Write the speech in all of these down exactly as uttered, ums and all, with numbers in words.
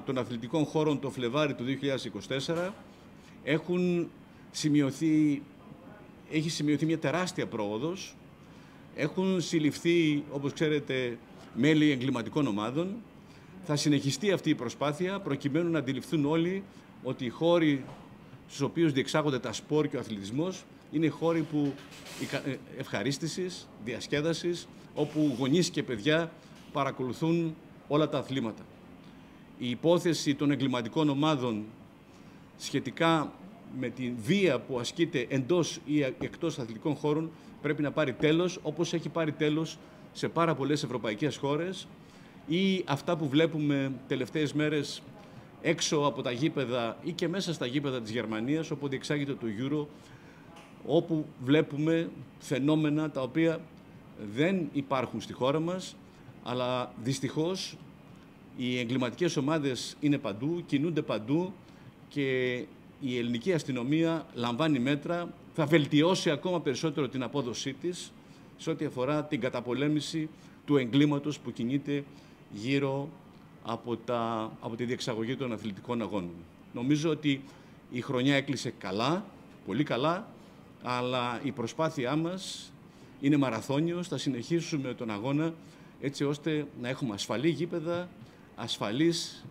των αθλητικών χώρων το Φλεβάρι του δύο χιλιάδες είκοσι τέσσερα έχουν σημειωθεί, έχει σημειωθεί μια τεράστια πρόοδος. Έχουν συλληφθεί, όπως ξέρετε, μέλη εγκληματικών ομάδων. Θα συνεχιστεί αυτή η προσπάθεια προκειμένου να αντιληφθούν όλοι ότι οι χώροι στους οποίους διεξάγονται τα σπορ και ο αθλητισμός είναι χώροι που ευχαρίστησης, διασκέδασης, όπου γονείς και παιδιά παρακολουθούν όλα τα αθλήματα. Η υπόθεση των εγκληματικών ομάδων σχετικά με τη βία που ασκείται εντός ή εκτός αθλητικών χώρων πρέπει να πάρει τέλος, όπως έχει πάρει τέλος σε πάρα πολλές ευρωπαϊκές χώρες, ή αυτά που βλέπουμε τελευταίες μέρες έξω από τα γήπεδα ή και μέσα στα γήπεδα της Γερμανίας, όπου διεξάγεται το Euro, όπου βλέπουμε φαινόμενα τα οποία δεν υπάρχουν στη χώρα μας, αλλά δυστυχώς οι εγκληματικές ομάδες είναι παντού, κινούνται παντού και η ελληνική αστυνομία λαμβάνει μέτρα, θα βελτιώσει ακόμα περισσότερο την απόδοσή της σε ό,τι αφορά την καταπολέμηση του εγκλήματος που κινείται γύρω από, τα, από τη διεξαγωγή των αθλητικών αγώνων. Νομίζω ότι η χρονιά έκλεισε καλά, πολύ καλά, αλλά η προσπάθειά μας είναι μαραθώνιος. Θα συνεχίσουμε τον αγώνα έτσι ώστε να έχουμε ασφαλή γήπεδα, ασφαλείς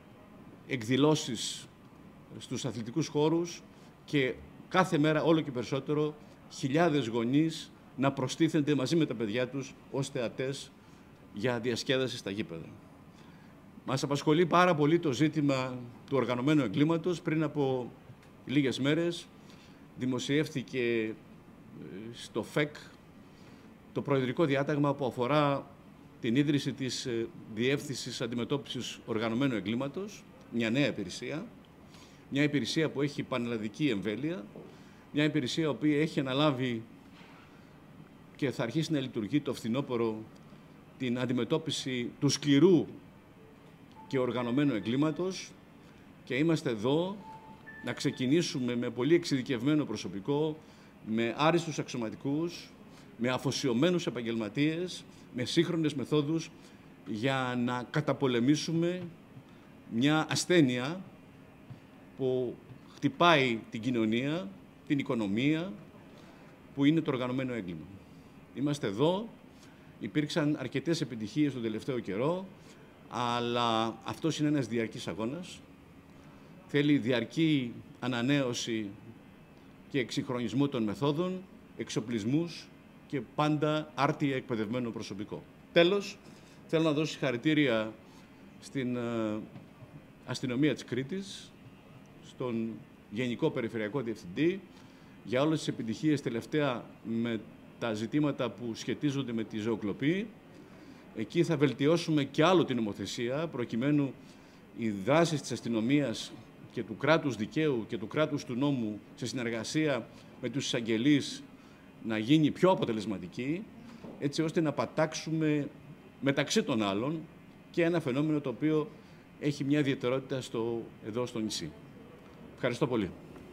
εκδηλώσεις στους αθλητικούς χώρους και κάθε μέρα όλο και περισσότερο χιλιάδες γονείς να προστίθενται μαζί με τα παιδιά τους ως θεατές για διασκέδαση στα γήπεδα. Μας απασχολεί πάρα πολύ το ζήτημα του οργανωμένου εγκλήματος. Πριν από λίγες μέρες δημοσιεύθηκε στο ΦΕΚ το προεδρικό διάταγμα που αφορά την ίδρυση της Διεύθυνσης Αντιμετώπισης Οργανωμένου Εγκλήματος, μια νέα υπηρεσία, μια υπηρεσία που έχει πανελλαδική εμβέλεια, μια υπηρεσία η οποία έχει αναλάβει και θα αρχίσει να λειτουργεί το φθινόπωρο την αντιμετώπιση του σκληρού και οργανωμένου εγκλήματος και είμαστε εδώ να ξεκινήσουμε με πολύ εξειδικευμένο προσωπικό, με άριστους αξιωματικούς, με αφοσιωμένους επαγγελματίες, με σύγχρονες μεθόδους για να καταπολεμήσουμε μια ασθένεια που χτυπάει την κοινωνία, την οικονομία, που είναι το οργανωμένο έγκλημα. Είμαστε εδώ, υπήρξαν αρκετές επιτυχίες τον τελευταίο καιρό, αλλά αυτός είναι ένας διαρκής αγώνας. Θέλει διαρκή ανανέωση και εξυγχρονισμό των μεθόδων, εξοπλισμούς και πάντα άρτια εκπαιδευμένο προσωπικό. Τέλος, θέλω να δώσω συγχαρητήρια στην αστυνομία της Κρήτης, στον Γενικό Περιφερειακό Διευθυντή, για όλες τις επιτυχίες τελευταία με τα ζητήματα που σχετίζονται με τη ζωοκλοπή. Εκεί θα βελτιώσουμε και άλλο την νομοθεσία, προκειμένου οι δράσεις της αστυνομίας και του κράτους δικαίου και του κράτους του νόμου σε συνεργασία με τους εισαγγελείς να γίνει πιο αποτελεσματική, έτσι ώστε να πατάξουμε μεταξύ των άλλων και ένα φαινόμενο το οποίο έχει μια ιδιαιτερότητα στο, εδώ στο νησί. Ευχαριστώ πολύ.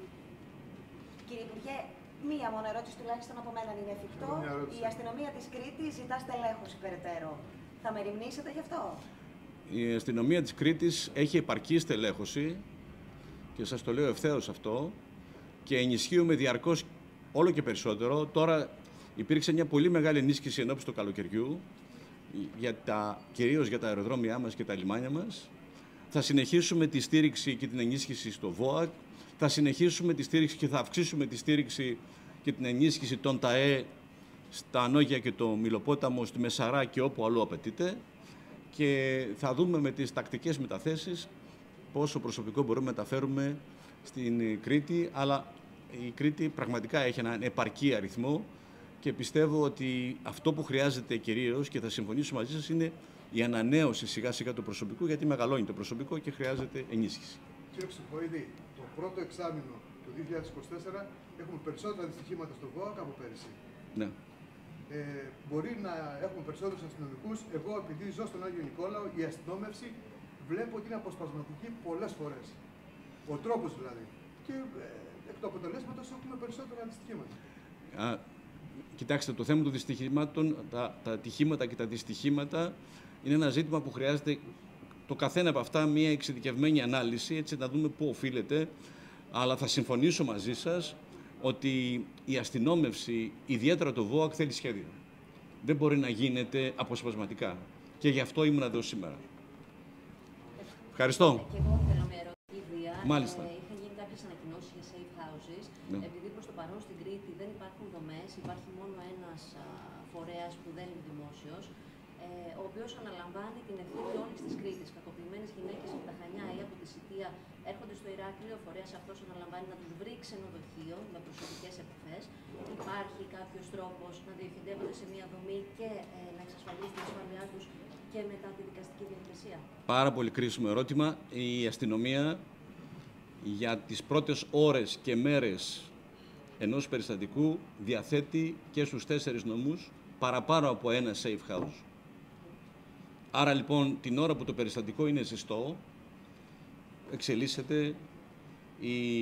Κύριε Υπουργέ, μία μόνο ερώτηση τουλάχιστον από μένα είναι εφικτό. Η αστυνομία της Κρήτης ζητά στελέχωση περαιτέρω. Θα μεριμνήσετε γι' αυτό? Η αστυνομία της Κρήτης έχει επαρκή στελέχωση και σας το λέω ευθέως αυτό και ενισχύουμε διαρκώς όλο και περισσότερο. Τώρα υπήρξε μια πολύ μεγάλη ενίσχυση ενώπιση του καλοκαιριού, για τα, κυρίως για τα αεροδρόμια μας και τα λιμάνια μας. Θα συνεχίσουμε τη στήριξη και την ενίσχυση στο ΒΟΑΚ. Θα συνεχίσουμε τη στήριξη και θα αυξήσουμε τη στήριξη και την ενίσχυση των ΤΑΕ στα Ανόγια και το Μυλοπόταμο, στη Μεσαρά και όπου αλλού απαιτείται. Και θα δούμε με τις τακτικές μεταθέσεις πόσο προσωπικό μπορούμε να μεταφέρουμε στην Κρήτη. Αλλά η Κρήτη πραγματικά έχει έναν επαρκή αριθμό και πιστεύω ότι αυτό που χρειάζεται κυρίως, και θα συμφωνήσω μαζί σας, είναι η ανανέωση σιγά σιγά του προσωπικού, γιατί μεγαλώνει το προσωπικό και χρειάζεται ενίσχυση. Κύριε Ψυχοίδη, το πρώτο εξάμηνο του δύο χιλιάδες είκοσι τέσσερα έχουμε περισσότερα δυστυχήματα στο ΒΟΑΚ από πέρυσι. Ναι. Ε, μπορεί να έχουμε περισσότερους αστυνομικούς. Εγώ, επειδή ζω στον Άγιο Νικόλαο, η αστυνόμευση βλέπω ότι είναι αποσπασματική πολλές φορές. Ο τρόπος δηλαδή. Και ε, εκ του αποτελέσματος έχουμε περισσότερα δυστυχήματα. Α, κοιτάξτε, το θέμα των δυστυχημάτων, τα, τα ατυχήματα και τα δυστυχήματα είναι ένα ζήτημα που χρειάζεται το καθένα από αυτά μια εξειδικευμένη ανάλυση, έτσι να δούμε πού οφείλεται, αλλά θα συμφωνήσω μαζί σας ότι η αστυνόμευση, ιδιαίτερα το ΒΟΑΚ, θέλει σχέδιο. Δεν μπορεί να γίνεται αποσπασματικά. Και γι' αυτό ήμουν εδώ σήμερα. Ευχαριστώ. Και εγώ θέλω μια ερώτηση, Δία. Μάλιστα. Ε, είχαν γίνει κάποιες ανακοινώσεις για safe houses. Ναι. Επειδή προς το παρόν στην Κρήτη δεν υπάρχουν δομές, υπάρχει μόνο ένας α, φορέας που δεν είναι δημόσιος, ε, ο οποίος αναλαμβάνει την ευθύνη όλης της Κρήτης. Κακοποιημένες γυναίκες από τα Χανιά ή από τη Σιτία έρχονται στο Ηράκλειο, ο φορέας αυτός αναλαμβάνει να τους βρει ξενοδοχείο με προσωπικές επαφές. Υπάρχει κάποιος τρόπος να διευθυντεύονται σε μια δομή και ε, να εξασφαλίσει την ασφάλειά τους και μετά τη δικαστική διαδικασία? Πάρα πολύ κρίσιμο ερώτημα. Η αστυνομία για τις πρώτες ώρες και μέρες ενός περιστατικού διαθέτει και στους τέσσερις νομούς παραπάνω από ένα safe house. Άρα λοιπόν την ώρα που το περιστατικό είναι ζεστό, εξελίσσεται η,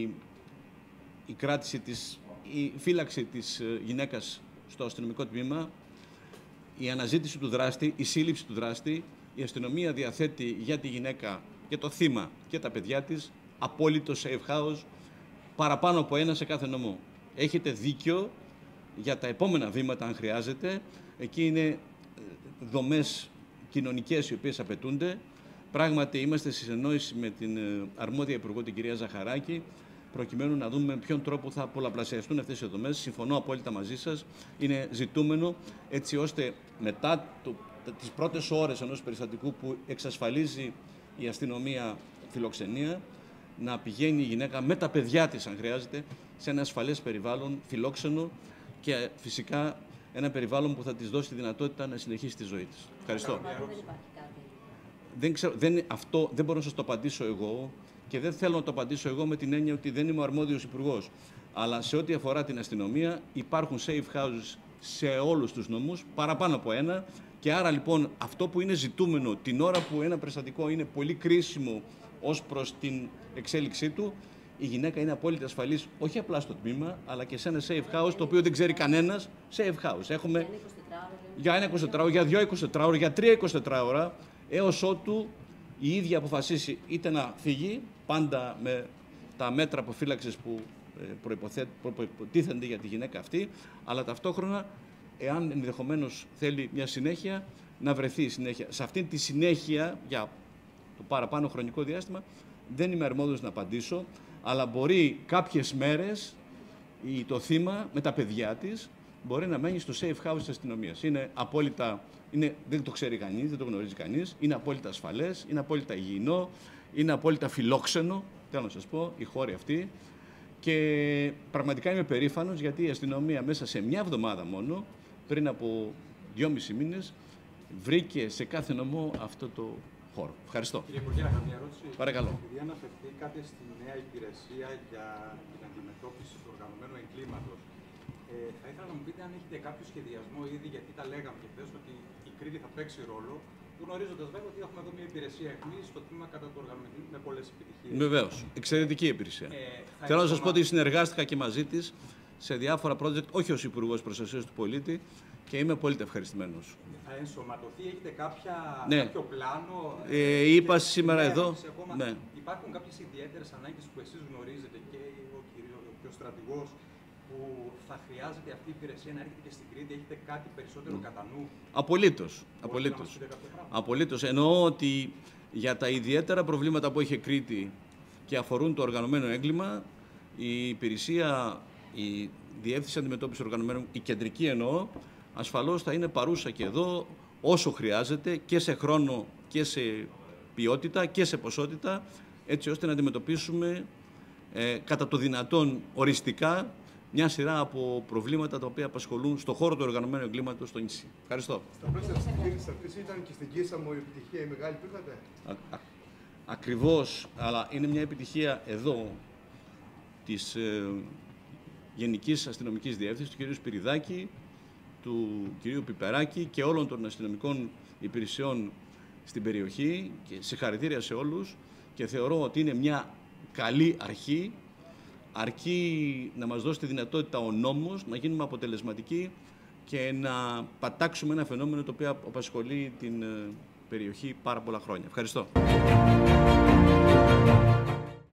η κράτηση της, η φύλαξη της γυναίκας στο αστυνομικό τμήμα, η αναζήτηση του δράστη, η σύλληψη του δράστη. Η αστυνομία διαθέτει για τη γυναίκα και το θύμα και τα παιδιά της απόλυτο safe house, παραπάνω από ένα σε κάθε νομό. Έχετε δίκιο για τα επόμενα βήματα, αν χρειάζεται. Εκεί είναι δομές κοινωνικές οι οποίες απαιτούνται. Πράγματι, είμαστε σε συνεννόηση με την αρμόδια υπουργό, την κυρία Ζαχαράκη, προκειμένου να δούμε με ποιον τρόπο θα πολλαπλασιαστούν αυτές οι δομές. Συμφωνώ απόλυτα μαζί σας. Είναι ζητούμενο έτσι ώστε μετά το, τις πρώτες ώρες ενός περιστατικού που εξασφαλίζει η αστυνομία φιλοξενία, να πηγαίνει η γυναίκα με τα παιδιά της, αν χρειάζεται, σε ένα ασφαλές περιβάλλον, φιλόξενο και φυσικά ένα περιβάλλον που θα της δώσει τη δυνατότητα να συνεχίσει τη ζωή της. Ευχαριστώ. Δεν ξέρω, δεν, αυτό δεν μπορώ να σας το απαντήσω εγώ και δεν θέλω να το απαντήσω εγώ με την έννοια ότι δεν είμαι ο αρμόδιος υπουργός. Αλλά σε ό,τι αφορά την αστυνομία υπάρχουν safe houses σε όλους τους νομούς, παραπάνω από ένα. Και άρα λοιπόν αυτό που είναι ζητούμενο την ώρα που ένα περιστατικό είναι πολύ κρίσιμο ως προς την εξέλιξή του, η γυναίκα είναι απόλυτα ασφαλής όχι απλά στο τμήμα, αλλά και σε ένα safe house το οποίο δεν ξέρει κανένας. Safe house. Έχουμε για ένα εικοσιτετράωρο, για δύο εικοσιτετράωρα, για τρία εικοσιτετράωρα, έως ότου η ίδια αποφασίσει είτε να φύγει, πάντα με τα μέτρα αποφύλαξης που προϋποτίθενται για τη γυναίκα αυτή, αλλά ταυτόχρονα, εάν ενδεχομένως θέλει μια συνέχεια, να βρεθεί συνέχεια. Σε αυτή τη συνέχεια, για το παραπάνω χρονικό διάστημα, δεν είμαι αρμόδιος να απαντήσω, αλλά μπορεί κάποιες μέρες το θύμα με τα παιδιά της μπορεί να μένει στο safe house της αστυνομίας. Είναι απόλυτα, είναι, δεν το ξέρει κανείς, δεν το γνωρίζει κανείς, είναι απόλυτα ασφαλές, είναι απόλυτα υγιεινό, είναι απόλυτα φιλόξενο, θέλω να σας πω, η χώρη αυτή. Και πραγματικά είμαι περήφανος γιατί η αστυνομία μέσα σε μια εβδομάδα μόνο, πριν από δυόμισι μήνες, βρήκε σε κάθε νομό αυτό το χώρο. Ευχαριστώ. Κύριε Υπουργέ, να κάνω μια ερώτηση. Παρακαλώ. Επειδή αναφερθήκατε στη νέα υπηρεσία για την αντιμετώπιση του οργανωμένου εγκλήματος, ε, θα ήθελα να μου πείτε αν έχετε κάποιο σχεδιασμό ήδη, γιατί τα λέγαμε και χθες ότι η Κρήτη θα παίξει ρόλο, γνωρίζοντας βέβαια ότι έχουμε εδώ μια υπηρεσία αιχμής στο τμήμα κατά του οργανωμένου με πολλές επιτυχίες. Βεβαίως. Εξαιρετική υπηρεσία. Ε, Θέλω να σας πω ότι συνεργάστηκα και μαζί της σε διάφορα project, όχι ως Υπουργός Προστασίας του Πολίτη, και είμαι πολύ ευχαριστημένος. Θα ενσωματωθεί, έχετε κάποια, ναι. κάποιο πλάνο? Ε, είπα σήμερα εδώ. Ναι. Υπάρχουν κάποιες ιδιαίτερες ανάγκες που εσείς γνωρίζετε και ο κύριος ο στρατηγός, που θα χρειάζεται αυτή η υπηρεσία να έρχεται και στην Κρήτη? Έχετε κάτι περισσότερο mm. κατά νου? Απολύτως. Απολύτως. Απολύτως. Εννοώ ότι για τα ιδιαίτερα προβλήματα που έχει Κρήτη και αφορούν το οργανωμένο έγκλημα, η υπηρεσία, η Διεύθυνση Αντιμετώπισης Οργανωμένου, η κεντρική εννοώ, ασφαλώς θα είναι παρούσα και εδώ όσο χρειάζεται και σε χρόνο και σε ποιότητα και σε ποσότητα, έτσι ώστε να αντιμετωπίσουμε ε, κατά το δυνατόν οριστικά μια σειρά από προβλήματα τα οποία απασχολούν στον χώρο του οργανωμένου εγκλήματος στο νησί. Ευχαριστώ. Στα πλαίσια της κίνησης αυτής ήταν και στην Κίσαμο η επιτυχία η μεγάλη που είχατε? Α, α, ακριβώς, αλλά είναι μια επιτυχία εδώ της ε, Γενικής Αστυνομικής Διεύθυνσης, του κ. Σπυριδάκη, του κ. Πιπεράκη και όλων των αστυνομικών υπηρεσιών στην περιοχή, και συγχαρητήρια σε όλους, και θεωρώ ότι είναι μια καλή αρχή, αρκεί να μας δώσει τη δυνατότητα ο νόμος να γίνουμε αποτελεσματικοί και να πατάξουμε ένα φαινόμενο το οποίο απασχολεί την περιοχή πάρα πολλά χρόνια. Ευχαριστώ.